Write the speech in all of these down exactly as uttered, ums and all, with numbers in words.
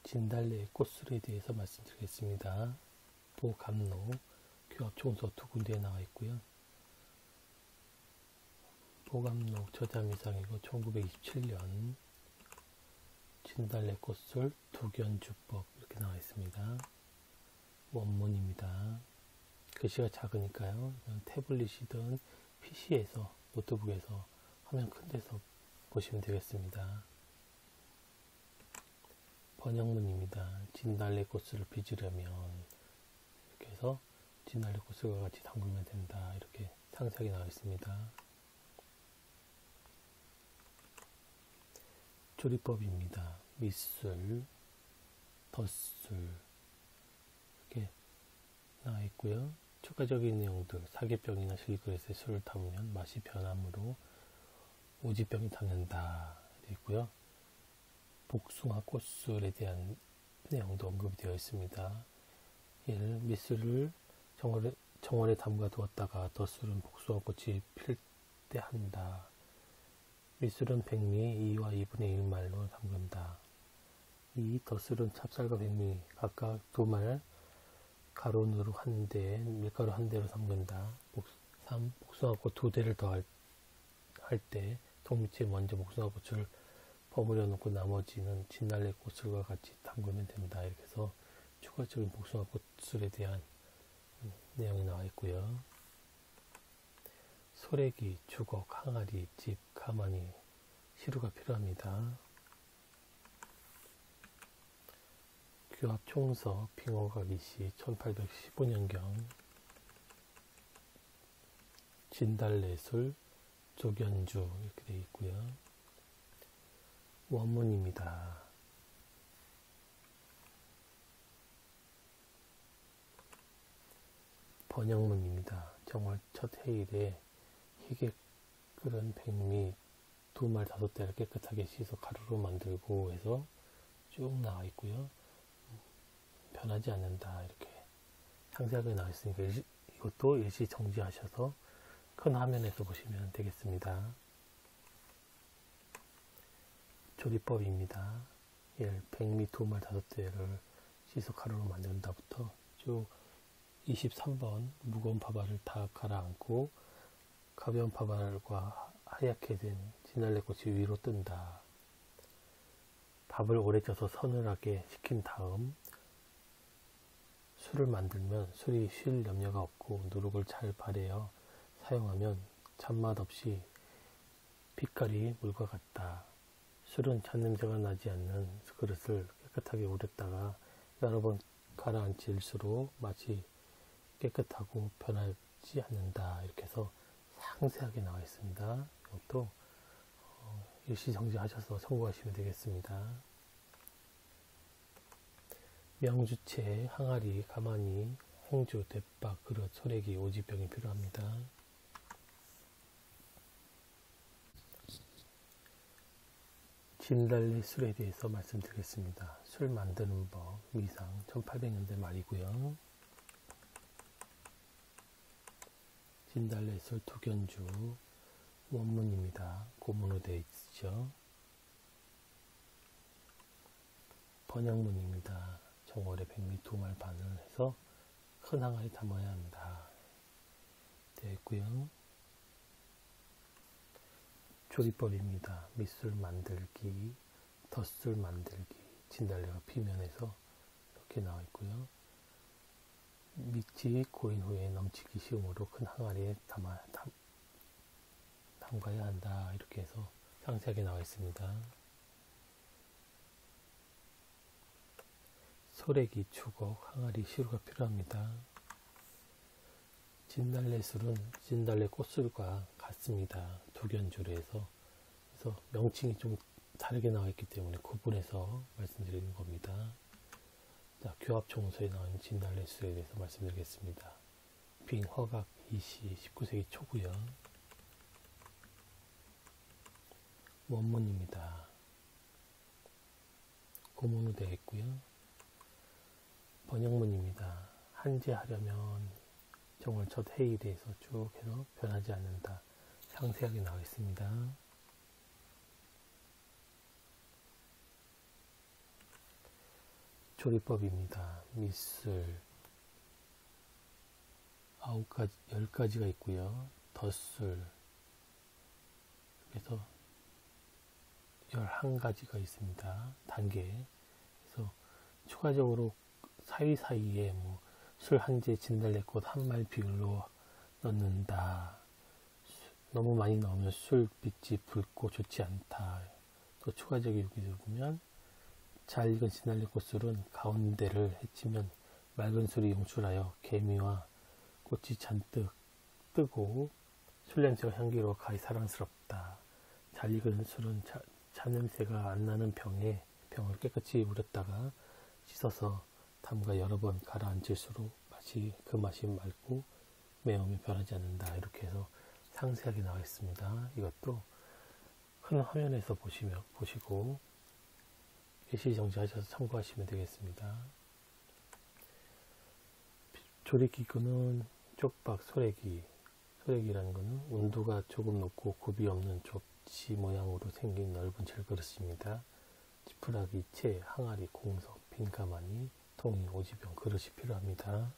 진달래 꽃술에 대해서 말씀드리겠습니다. 보감로, 교합총서 두 군데에 나와 있고요. 보감로 저자미상이고 천구백이십칠 년 진달래 꽃술 두견주법 이렇게 나와 있습니다. 원문입니다. 글씨가 작으니까요. 태블릿이든 피시에서 노트북에서 화면 큰 데서 보시면 되겠습니다. 번역문입니다. 진달래 꽃을 빚으려면 이렇게 해서 진달래 꽃과 같이 담그면 된다. 이렇게 상세하게 나와 있습니다. 조리법입니다. 밑술, 덧술 이렇게 나와 있고요. 추가적인 내용들, 사계병이나 실그릇에 술을 담으면 맛이 변하므로 오지병이 닿는다 되어 있고요. 복숭아 꽃술에 대한 내용도 언급이 되어 있습니다. 얘를 밑술을 정월에, 정월에 담가 두었다가 덧술은 복숭아 꽃이 필 때 한다. 밑술은 백미 이와 이분의 일 말로 담근다. 이 덧술은 찹쌀과 백미 각각 두 말 가루누룩 한 대, 밀가루 한 대로 담근다. 삼. 복숭아꽃 두 대를 더할 때 동밑에 먼저 복숭아꽃을 버무려 놓고 나머지는 진달래 꽃술과 같이 담그면 된다. 이렇게 해서 추가적인 복숭아꽃술에 대한 내용이 나와 있고요. 소래기, 주걱, 항아리, 집, 가마니, 시루가 필요합니다. 교합총서, 빙어각이시 천팔백십오 년경 진달래술, 조견주 이렇게 되어 있고요. 원문입니다. 번역문입니다. 정월 첫 해일에 희게 끓은 백미 두 말 다섯 대를 깨끗하게 씻어 가루로 만들고 해서 쭉 나와 있고요. 변하지 않는다 이렇게 상세하게 나와 있으니까 일시, 이것도 일시 정지하셔서 큰 화면에서 보시면 되겠습니다. 조리법입니다. 일. 백미 두 말 다섯 대를 씻어 가루로 만든다부터 쭉 이십삼 번 무거운 밥알을 다 가라앉고 가벼운 밥알과 하얗게 된 진달래꽃이 위로 뜬다. 밥을 오래 쪄서 서늘하게 식힌 다음 술을 만들면 술이 쉴 염려가 없고 누룩을 잘 발해여 사용하면 잔맛 없이 빛깔이 물과 같다. 술은 잔냄새가 나지 않는 그릇을 깨끗하게 우렸다가 여러 번 가라앉힐수록 맛이 깨끗하고 변하지 않는다. 이렇게 해서 상세하게 나와 있습니다. 이것도 어, 일시정지하셔서 참고하시면 되겠습니다. 명주체, 항아리, 가마니, 행주, 대박, 그릇, 소래기, 오지병이 필요합니다. 진달래 술에 대해서 말씀드리겠습니다. 술 만드는 법, 미상 천팔백 년대 말이고요. 진달래 술 두견주 원문입니다. 고문으로 되어 있죠. 번역문입니다. 정월에 백미 두 말 반을 해서 큰 항아리 담아야 한다. 되어 있고요. 조리법입니다. 밑술 만들기, 덧술 만들기, 진달래가 피면에서 이렇게 나와 있고요. 밑이 고인 후에 넘치기 쉬우므로 큰 항아리에 담아, 담, 담가야 한다. 이렇게 해서 상세하게 나와 있습니다. 소래기, 주걱, 항아리, 시루가 필요합니다. 진달래 술은 진달래 꽃술과 같습니다. 두견주로 해서 그래서 명칭이 좀 다르게 나와 있기 때문에 구분해서 말씀드리는 겁니다. 자, 교합총서에 나온 진달래 술에 대해서 말씀드리겠습니다. 빙허각 이시 십구 세기 초고요. 원문입니다. 고문으로 되어 있고요. 번역문입니다. 한제하려면 정월 첫 해일에서 쭉 해서 변하지 않는다. 상세하게 나와 있습니다. 조리법입니다. 밑술 아홉 가지, 열 가지가 있고요. 덧술 그래서 열한 가지가 있습니다. 단계. 그래서 추가적으로 사이사이에 뭐 술 한 재, 진달래꽃 한 말 비율로 넣는다. 너무 많이 넣으면 술빛이 붉고 좋지 않다. 또 추가적인 얘기를 보면 잘 익은 진달래꽃 술은 가운데를 헤치면 맑은 술이 용출하여 개미와 꽃이 잔뜩 뜨고 술 냄새가 향기로 가히 사랑스럽다. 잘 익은 술은 차, 차 냄새가 안 나는 병에 병을 깨끗이 우렸다가 씻어서 담가 여러 번 가라앉힐수록 맛이 그 맛이 맑고 매움이 변하지 않는다. 이렇게 해서 상세하게 나와 있습니다. 이것도 큰 화면에서 보시면 보시고 예시 정지하셔서 참고하시면 되겠습니다. 조리기구는 쪽박 소래기. 소래기라는 것은 온도가 조금 높고 굽이 없는 좁지 모양으로 생긴 넓은 질그릇입니다. 지푸라기, 채, 항아리, 공석, 빈가마니, 통이, 오지병, 그릇이 필요합니다.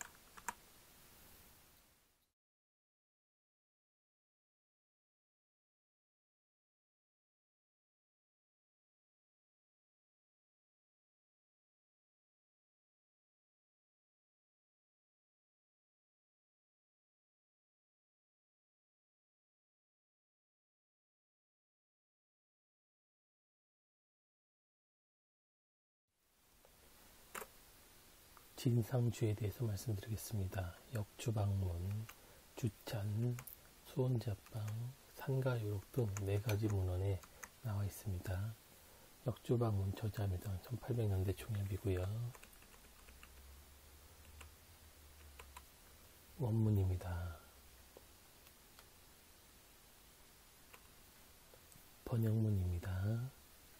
진상주에 대해서 말씀드리겠습니다. 역주방문, 주찬, 수원자방, 산가요록 등 네 가지 문헌에 나와 있습니다. 역주방문 저자입니다. 천팔백 년대 중엽이고요. 원문입니다. 번역문입니다.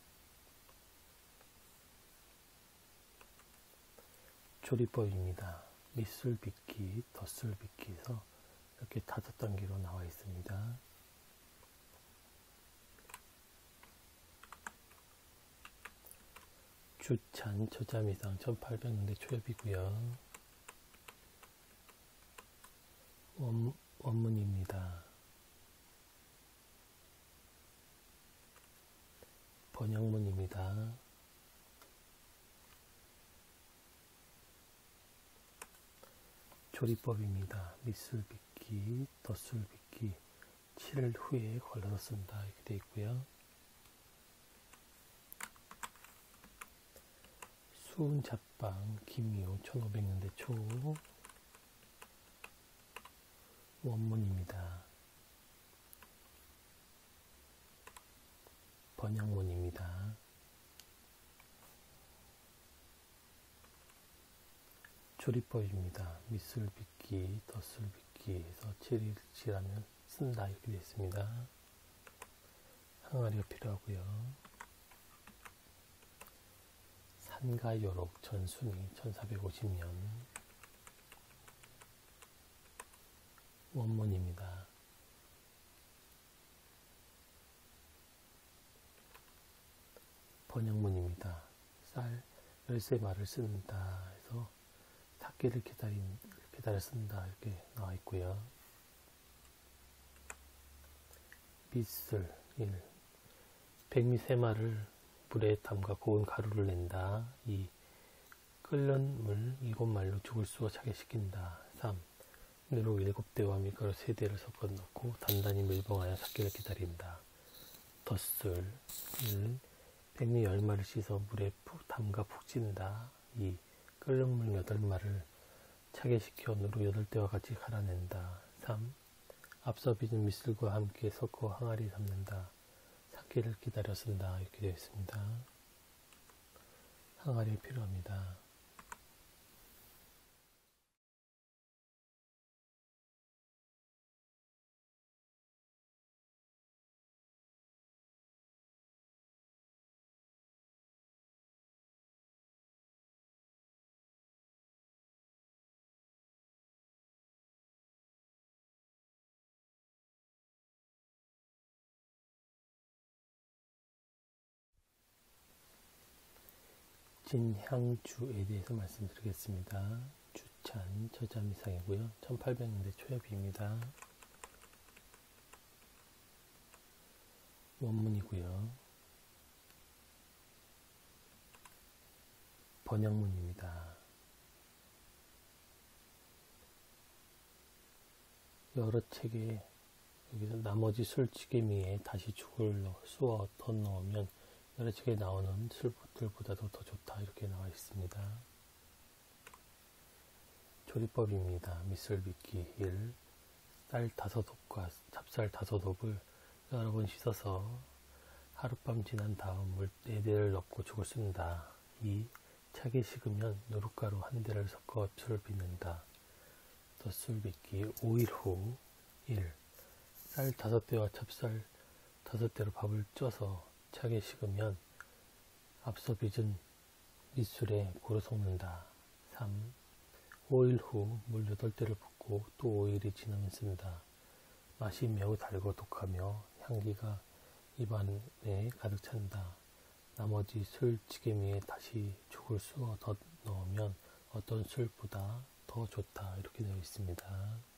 조리법입니다. 밑술 빚기, 덧술 빚기에서 이렇게 다섯 단계로 나와 있습니다. 주찬 저자미상 천팔백 년대 초엽이고요. 원, 원문입니다. 번역문입니다. 조리법입니다. 밑술 빚기, 덧술 빚기, 칠 일 후에 걸러서 쓴다. 이렇게 되어 있고요. 수은 잡방, 김이호, 천오백 년대 초. 원문입니다. 번역문입니다. 조리법입니다. 밑술 빚기, 덧술 빚기에서 칠 일 지나면 쓴다. 이렇게 되어 있습니다. 항아리가 필요하고요. 산가요록 전순이 천사백오십 년. 원문입니다. 번역문입니다. 쌀 열세 마를 쓴다 해서 삭기를 기다린, 기다려 쓴다 이렇게 나와 있고요. 밑술 일. 백미 세 마를 물에 담가 고운 가루를 낸다. 이. 끓는 물 일곱 말로 죽을 쑤어 차게 시킨다. 삼. 누룩 일곱 대와 밀가루 세 대를 섞어 넣고 단단히 밀봉하여 삭기를 기다린다. 덧술 일. 백미 열 마를 씻어 물에 푹 담가 푹 찐다. 이. 끓는 물 여덟 마를 차게 식혀 누룩 여덟 대와 같이 갈아낸다. 삼. 앞서 빚은 밑술과 함께 섞어 항아리 담는다. 삭기를 기다려 쓴다. 이렇게 되어 있습니다. 항아리 필요합니다. 진향주에 대해서 말씀드리겠습니다. 주찬 저자미상이고요. 천팔백 년대 초엽입니다. 원문이고요. 번역문입니다. 여러 책에 여기서 나머지 술찌개미에 다시 죽을 쑤어 더 넣으면 여러 책에 나오는 술들보다도 더 좋다 이렇게 나와 있습니다. 조리법입니다. 밑술빚기 일. 쌀 다섯 옵과 찹쌀 다섯 옵을 여러 번 씻어서 하룻밤 지난 다음 물 네 대를 넣고 죽을 쓴다. 이. 차게 식으면 누룩가루 한 대를 섞어 술을 빚는다. 덧술 빚기 오 일 후 일. 쌀 다섯 대와 찹쌀 다섯 대로 밥을 쪄서 차게 식으면 앞서 빚은 밑술에 고루 섞는다. 삼. 오 일 후 물 여덟 대를 붓고 또 오 일이 지나면 쓴다. 맛이 매우 달고 독하며 향기가 입안에 가득 찬다. 나머지 술찌개미에 다시 죽을 쑤어 더 넣으면 어떤 술보다 더 좋다. 이렇게 되어 있습니다.